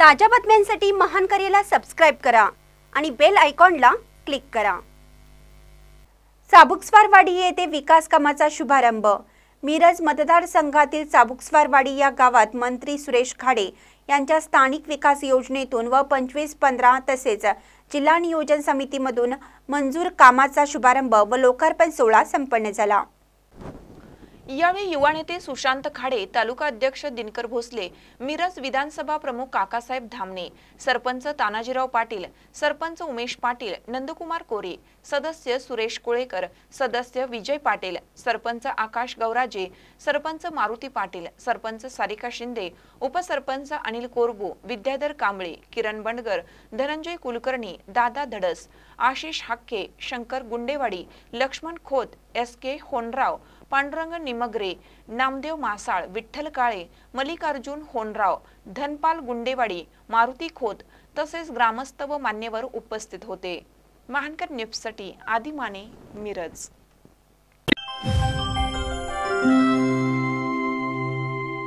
ताज्या बातम्यांसाठी महान करेला सबस्क्राइब करा आणि बेल आयकॉनला क्लिक करा। चाबुकस्वारवाडी येथे विकास कामाचा शुभारंभ। मिरज मतदारसंघातील चाबुकस्वारवाडी या गावात मंत्री सुरेश खाडे यांच्या स्थानिक विकास योजनेतून व 25-15 तसेच जिल्हा नियोजन समितीमधून मंजूर कामाचा शुभारंभ व लोकार्पण सोहळा संपन्न झाला। यावेळी युवा नेते सुशांत खाडे, तालुका अध्यक्ष दिनकर भोसले, मिरज विधानसभा प्रमुख काकासाहेब धामणे, सरपंच तानाजीराव पाटील, सरपंच उमेश पाटील, नंदकुमार कोरे, सदस्य सुरेश कोळेकर, सदस्य विजय पाटील, सरपंच आकाश गौराजे, सरपंच मारुती पाटील, सरपंच सारिका शिंदे, उपसरपंच अनिल कोरबू, विद्याधर कांबळे, किरण बंडगर, धनंजय कुलकर्णी, दादा धडस, आशिष हक्के, शंकर गुंडेवाडी, लक्ष्मण खोत, SK होनराव, पांडुरंग निमगरे, नामदेव मासाळ, विठ्ठल काळे, मल्लिकार्जुन होनराव, धनपाल गुंडेवाडी, मारुती खोत तसेच ग्रामस्थ व मान्यवर उपस्थित होते। महानकर न्यूजसाठी आदिमाने, मिरज।